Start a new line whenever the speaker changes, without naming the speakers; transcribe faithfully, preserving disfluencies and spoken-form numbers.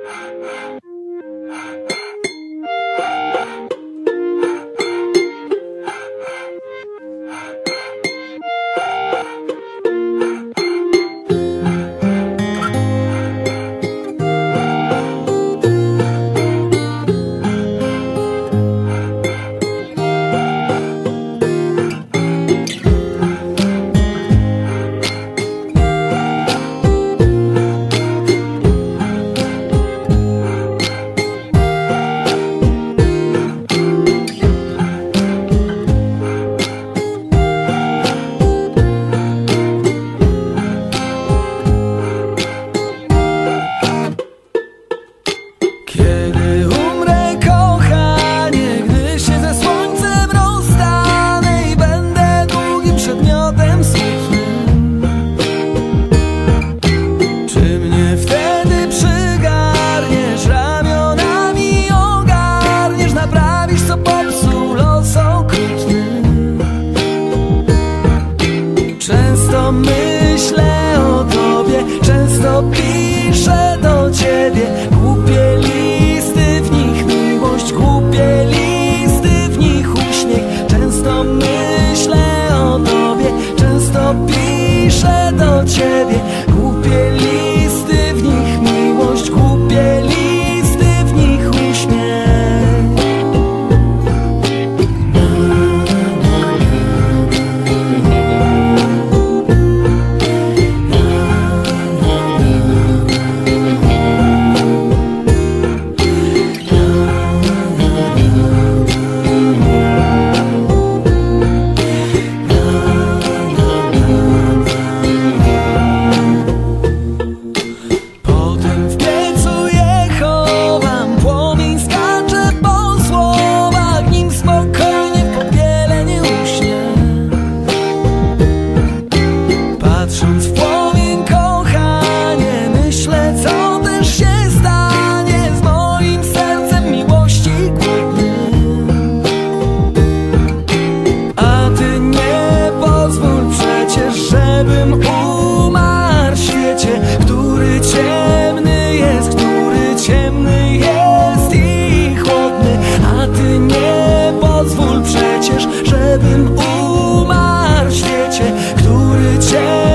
Często myślę o tobie, często piszę do ciebie głupie listy, w nich miłość, głupie listy, w nich uśmiech. Często myślę o tobie, często piszę do ciebie głupie listy, w nich miłość, głupie listy, w nich uśmiech. Patrząc w płomień, kochanie, myślę, co też się stanie z moim sercem miłości głodnym. A ty nie pozwól przecież, żebym umarł w świecie, który ciemny jest, który ciemny jest i chłodny. A ty nie pozwól przecież, żebym umarł w świecie, który ciemny